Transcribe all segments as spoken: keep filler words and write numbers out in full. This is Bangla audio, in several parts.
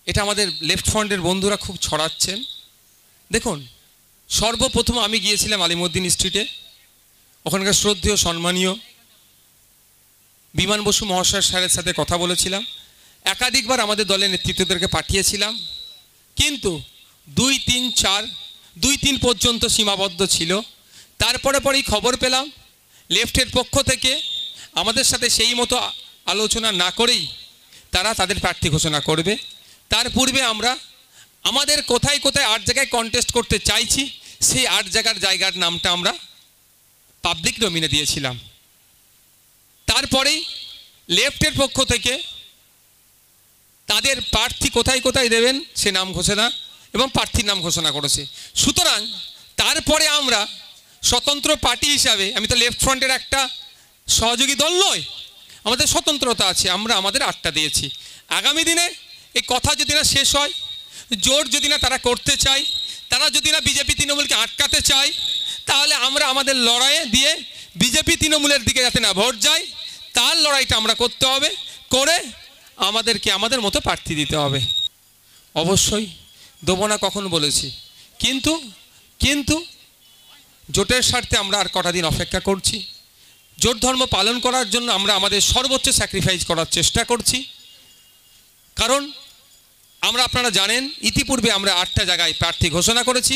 এটা আমাদের লেফট ফ্রন্টের বন্ধুরা খুব ছড়াচ্ছেন। দেখুন, সর্বপ্রথম আমি গিয়েছিলাম আলিমুদ্দিন স্ট্রিটে, ওখানকার শ্রদ্ধেয় সম্মানীয় বিমান বসু মহাশয় স্যারের সাথে কথা বলেছিলাম, একাধিকবার আমাদের দলের নেতৃত্বদেরকে পাঠিয়েছিলাম, কিন্তু দুই তিন চার দুই তিন পর্যন্ত সীমাবদ্ধ ছিল। তারপরে পরেই খবর পেলাম লেফটের পক্ষ থেকে আমাদের সাথে সেই মতো আলোচনা না করেই তারা তাদের প্রার্থী ঘোষণা করবে। তার পূর্বে আমরা আমাদের কোথায় কোথায় আট জায়গায় কন্টেস্ট করতে চাইছি সেই আট জায়গার জায়গার নামটা আমরা পাবলিক ডোমিনে দিয়েছিলাম। তারপরেই লেফটের পক্ষ থেকে তাদের প্রার্থী কোথায় কোথায় দেবেন সে নাম ঘোষণা এবং প্রার্থীর নাম ঘোষণা করেছে। সুতরাং তারপরে আমরা স্বতন্ত্র পার্টি হিসাবে, আমি তো লেফট ফ্রন্টের একটা সহযোগী দল নয়, আমাদের স্বতন্ত্রতা আছে, আমরা আমাদের আটটা দিয়েছি। আগামী দিনে এই কথা যদি না শেষ হয়, জোর যদি না তারা করতে চায়, তারা যদি না বিজেপি তৃণমূলকে আটকাতে চায়, তাহলে আমরা আমাদের লড়াইয়ে দিয়ে বিজেপি তৃণমূলের দিকে যাতে না ভোট যায় তার লড়াইটা আমরা করতে হবে, করে আমাদেরকে আমাদের মতো প্রার্থী দিতে হবে। অবশ্যই দেবো না কখন বলেছি, কিন্তু কিন্তু জোটের স্বার্থে আমরা আর কটা দিন অপেক্ষা করছি। জোট ধর্ম পালন করার জন্য আমরা আমাদের সর্বোচ্চ স্যাক্রিফাইস করার চেষ্টা করছি। কারণ আমরা, আপনারা জানেন, ইতিপূর্বে আমরা আটটা জায়গায় প্রার্থী ঘোষণা করেছি,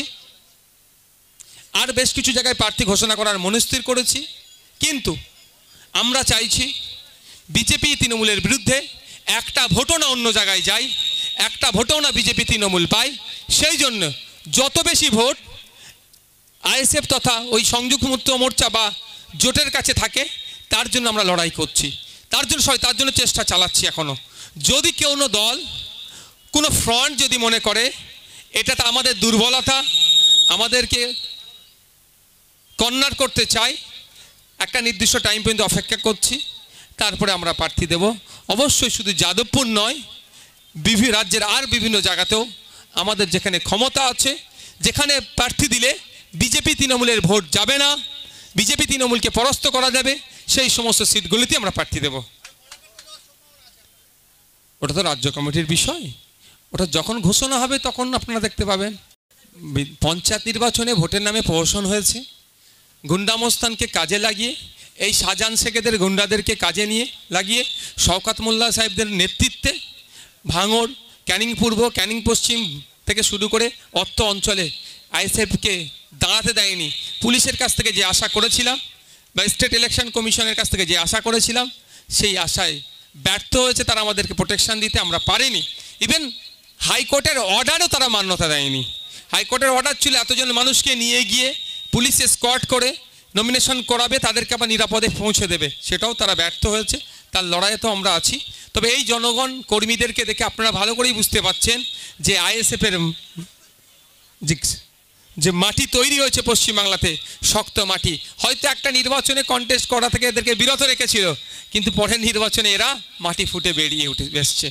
আর বেশ কিছু জায়গায় প্রার্থী ঘোষণা করার মনস্থির করেছি, কিন্তু আমরা চাইছি বিজেপি তৃণমূলের বিরুদ্ধে একটা ভোটও না অন্য জায়গায় যায়, একটা ভোটও না বিজেপি তৃণমূল পায়। সেই জন্য যত বেশি ভোট আইএসএফ তথা ওই সংযুক্ত মোর্চা বা জোটের কাছে থাকে তার জন্য আমরা লড়াই করছি, তার জন্য সবাই তার জন্য চেষ্টা চালাচ্ছি এখনও। যদি কেউ দল কোনো ফ্রন্ট যদি মনে করে এটা তো আমাদের দুর্বলতা, আমাদেরকে কর্নার করতে চায়, একটা নির্দিষ্ট টাইম পর্যন্ত অপেক্ষা করছি, তারপরে আমরা প্রার্থী দেব। অবশ্যই শুধু যাদবপুর নয়, বিভিন্ন রাজ্যের আর বিভিন্ন জায়গাতেও আমাদের যেখানে ক্ষমতা আছে, যেখানে প্রার্থী দিলে বিজেপি তৃণমূলের ভোট যাবে না, বিজেপি তৃণমূলকে পরাস্ত করা যাবে, সেই সমস্ত সিটগুলিতে আমরা প্রার্থী দেব। ওটা তো রাজ্য কমিটির বিষয়, ওটা যখন ঘোষণা হবে তখন আপনারা দেখতে পাবেন। পঞ্চায়েত নির্বাচনে ভোটের নামে প্রহসন হয়েছে, গুন্ডামস্তানকে কাজে লাগিয়ে, এই শাহজাহান শেখেদের গুন্ডাদেরকে কাজে নিয়ে লাগিয়ে শওকত মোল্লা সাহেবদের নেতৃত্বে ভাঙড়, ক্যানিং পূর্ব, ক্যানিং পশ্চিম থেকে শুরু করে অত্র অঞ্চলে আইএসএফকে দাঁড়াতে দেয়নি। পুলিশের কাছ থেকে যে আশা করেছিলাম বা স্টেট ইলেকশন কমিশনের কাছ থেকে যে আশা করেছিলাম সেই আশায় ব্যর্থ হয়েছে, তারা আমাদেরকে প্রোটেকশন দিতে আমরা পারিনি। ইভেন হাইকোর্টের অর্ডারও তারা মান্যতা দেয়নি। হাইকোর্টের অর্ডার ছিল এতজন মানুষকে নিয়ে গিয়ে পুলিশ স্কোয়াড করে নমিনেশন করাবে, তাদেরকে আবার নিরাপদে পৌঁছে দেবে, সেটাও তারা ব্যর্থ হয়েছে। তার লড়াইয়ে তো আমরা আছি। তবে এই জনগণ কর্মীদেরকে দেখে আপনারা ভালো করেই বুঝতে পারছেন যে আইএসএফের যে মাটি তৈরি হয়েছে পশ্চিমবাংলাতে, শক্ত মাটি। হয়তো একটা নির্বাচনে কন্টেস্ট করা থেকে এদেরকে বিরত রেখেছিল, কিন্তু পরের নির্বাচনে এরা মাটি ফুটে বেরিয়ে উঠে এসছে।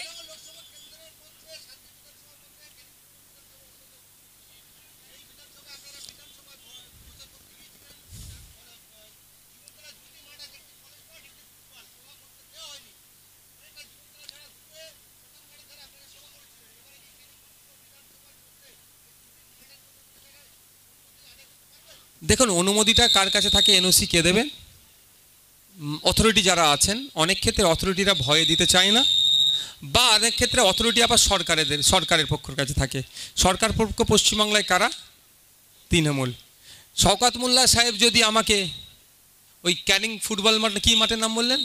দেখুন, অনুমতিটা কার কাছে থাকে, এনওসি কে দেবেন? অথরিটি যারা আছেন, অনেক ক্ষেত্রে অথরিটিরা ভয়ে দিতে চায় না, বা অনেক ক্ষেত্রে অথরিটি আবার সরকারের সরকারের পক্ষের কাছে থাকে। সরকার পক্ষ পশ্চিমবাংলায় কারা? তৃণমূল। শওকত মোল্লা সাহেব যদি আমাকে ওই ক্যানিং ফুটবল মাঠ, কী মাঠের নাম বললেন,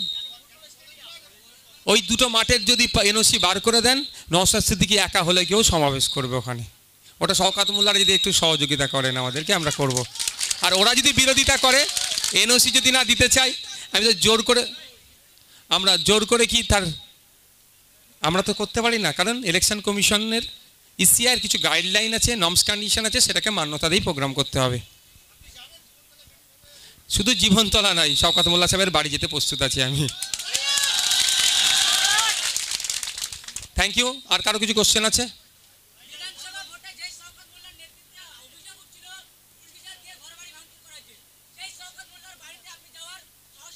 ওই দুটো মাঠের যদি এনওসি বার করে দেন, নওশাদ সিদ্দিকী একা হলে কেউ সমাবেশ করবে ওখানে। ওটা শওকত মোল্লারা যদি একটু সহযোগিতা করেন আমাদেরকে, আমরা করব। আর ওরা যদি বিরোধিতা করে, এনওসি যদি না দিতে চাই, আমি তো জোর করে, আমরা জোর করে কি তার আমরা তো করতে পারি না, কারণ ইলেকশন কমিশনের ইসিআইয়ের কিছু গাইডলাইন আছে, নর্মস কন্ডিশন আছে, সেটাকে মান্যতা দিয়ে প্রোগ্রাম করতে হবে। শুধু জীবনতলা নাই, শওকত মোল্লা সাহেবের বাড়ি যেতে প্রস্তুত আছি আমি। Thank you. আর কারো কিছু কোশ্চেন আছে?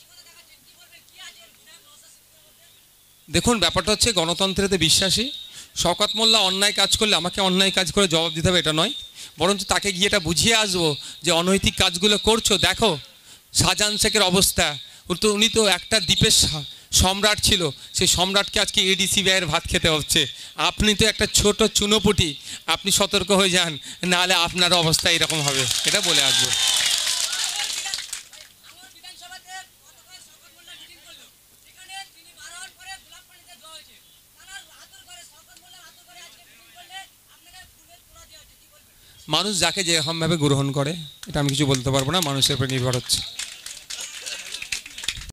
দেখুন, ব্যাপারটা হচ্ছে গণতন্ত্রেতে বিশ্বাসী, শওকত মোল্লা অন্যায় কাজ করলে আমাকে অন্যায় কাজ করে জবাব দিতে হবে এটা নয়, বরঞ্চ তাকে গিয়ে এটা বুঝিয়ে আসবো যে অনৈতিক কাজগুলো করছো, দেখো শাহজাহান শেখের অবস্থা, ও তো উনি তো একটা দ্বীপের সম্রাট ছিল, সেই সম্রাটকে আজকে এডিসি ব্যয়ের ভাত খেতে হচ্ছে। আপনি তো একটা ছোট চুনোপুটি, আপনি সতর্ক হয়ে যান, নাহলে আপনার অবস্থা এরকম হবে, এটা বলে আসবো। মানুষ যাকে যেরকমভাবে গ্রহণ করে এটা আমি কিছু বলতে পারবো না, মানুষের উপর নির্ভর হচ্ছে।